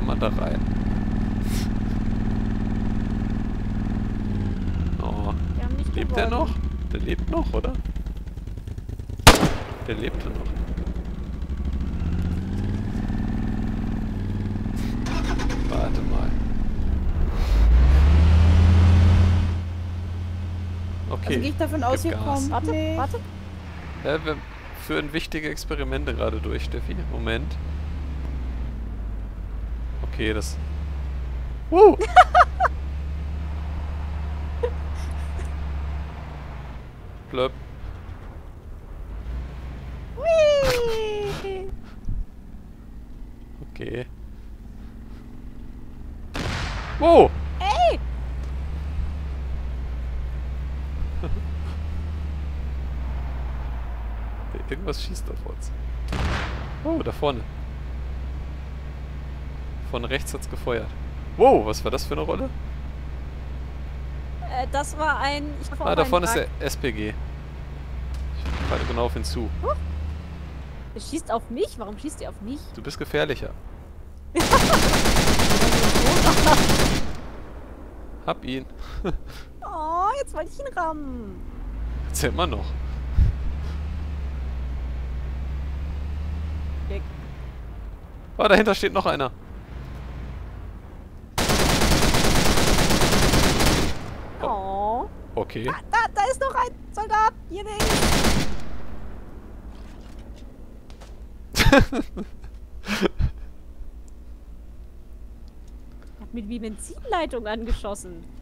kann man da rein? Oh. Wir haben nicht Lebt der gewonnen. noch? Der lebt noch, oder? Der lebte noch. Warte mal. Okay. Also gehe ich davon aus, gib hier Gas. kommt. Warte, Nee. warte. Wir führen wichtige Experimente gerade durch, Steffi. Moment. Okay, das... Blöp. Hui. Okay. Wow! Ey! Irgendwas schießt auf uns. Oh, da vorne. Von rechts hat's gefeuert. Wow, was war das für eine Rolle? Das war ein... Ich hoffe, Ah, da vorne ist Wrack. der SPG. Ich falle genau auf ihn zu. Er schießt auf mich? Warum schießt er auf mich? Du bist gefährlicher. Hab ihn. Oh, jetzt wollte ich ihn rammen. Jetzt immer noch. Weg. Oh, dahinter steht noch einer. Oh. Okay. Da ist noch ein Soldat. Hier links. Hat mit wie Benzinleitung angeschossen.